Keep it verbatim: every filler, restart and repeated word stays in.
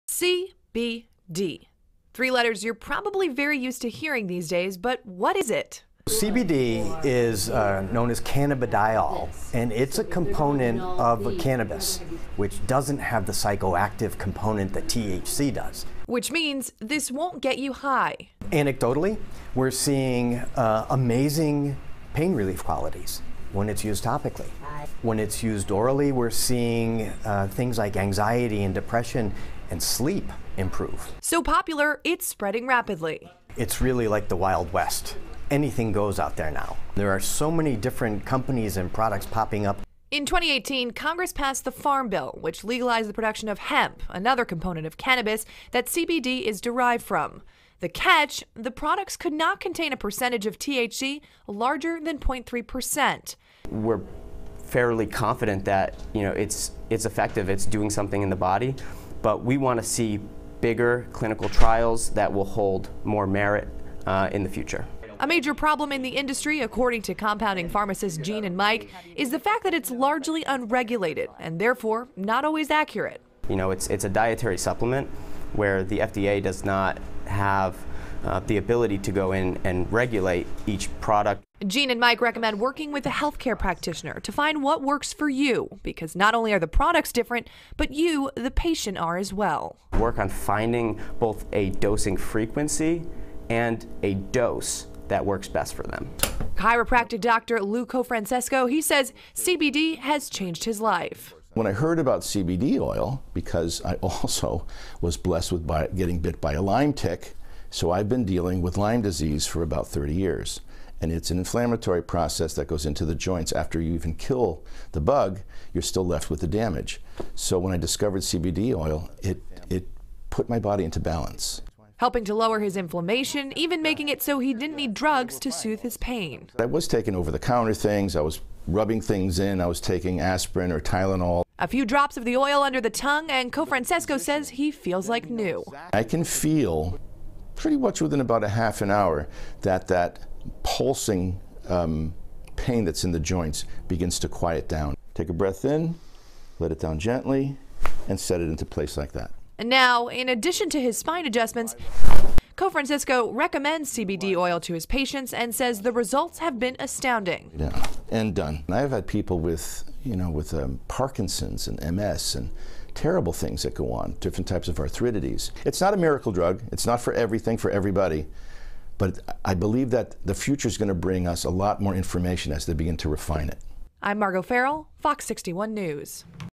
C B D. Three letters you're probably very used to hearing these days, but what is it? C B D is uh, known as cannabidiol, and it's a component of cannabis, which doesn't have the psychoactive component that T H C does. Which means this won't get you high. Anecdotally, we're seeing uh, amazing pain relief qualities when it's used topically. When it's used orally, we're seeing uh, things like anxiety and depression and sleep improve. So popular, it's spreading rapidly. It's really like the Wild West. Anything goes out there now. There are so many different companies and products popping up. In twenty eighteen, Congress passed the Farm Bill, which legalized the production of hemp, another component of cannabis that C B D is derived from. The catch, the products could not contain a percentage of T H C larger than zero point three percent. We're fairly confident that, you know, it's it's effective, it's doing something in the body, but we want to see bigger clinical trials that will hold more merit uh, in the future. A major problem in the industry, according to compounding pharmacists Gene and Mike, is the fact that it's largely unregulated and therefore not always accurate. You know, it's, it's a dietary supplement where the F D A does not have uh, the ability to go in and regulate each product. Gene and Mike recommend working with a healthcare practitioner to find what works for you, because not only are the products different, but you, the patient, are as well. Work on finding both a dosing frequency and a dose that works best for them. Chiropractic doctor Lou Cofransesc, he says C B D has changed his life. When I heard about C B D oil, because I also was blessed with by getting bit by a Lyme tick, so I've been dealing with Lyme disease for about thirty years. And it's an inflammatory process that goes into the joints. After you even kill the bug, you're still left with the damage. So when I discovered C B D oil, it, it put my body into balance. Helping to lower his inflammation, even making it so he didn't need drugs to soothe his pain. I was taking over-the-counter things, I was rubbing things in, I was taking aspirin or Tylenol. A few drops of the oil under the tongue, and Cofransesc says he feels like new. I can feel pretty much within about a half an hour that that pulsing um, pain that's in the joints begins to quiet down. Take a breath in, let it down gently, and set it into place like that. And now, in addition to his spine adjustments, Cofransesc recommends C B D oil to his patients and says the results have been astounding. Yeah, and done. I've had people with, you know, with um, Parkinson's and M S and terrible things that go on, different types of arthritides. It's not a miracle drug. It's not for everything, for everybody. But I believe that the future is going to bring us a lot more information as they begin to refine it. I'm Margot Farrell, Fox sixty-one News.